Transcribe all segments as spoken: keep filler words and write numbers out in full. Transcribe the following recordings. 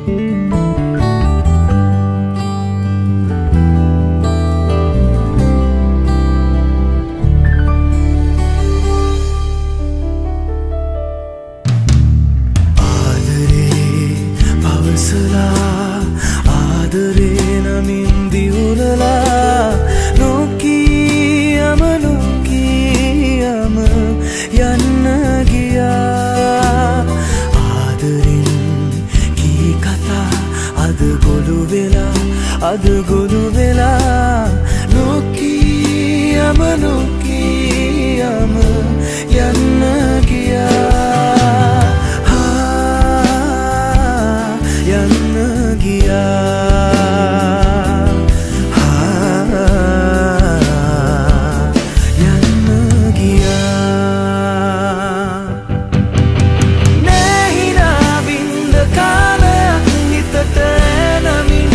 අද ගොළු වෙලා නොකියම නොකියම යන්න ගියා යන්න ගියා යන්න ගියා නැහිලා වින්ද කාලයක් හිතට නමින්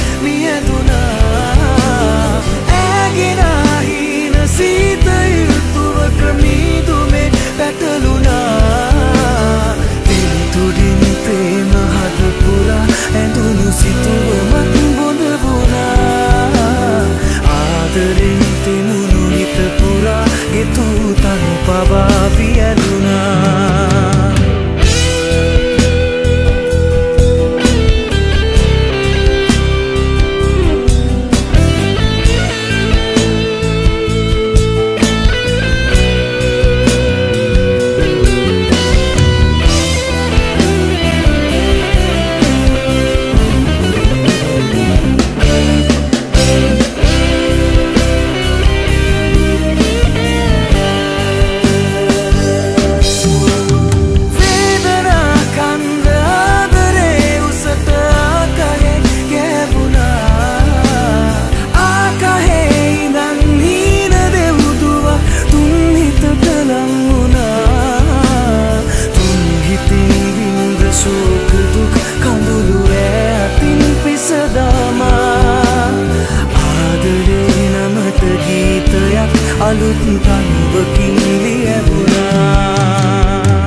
අලුත් තනුවකින් ලියවුණා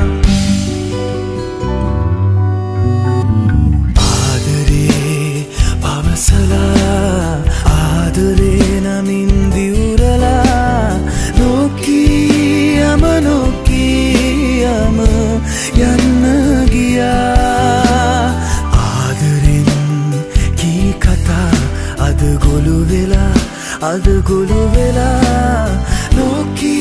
ආදරේ පවසලා ආදරේ නමින් දිවුරලා නොකියම නොකියම යන්න ගියා ආදරෙන් කී කතා අද ගොළු වෙලා අද ගොළු වෙලා නොකිය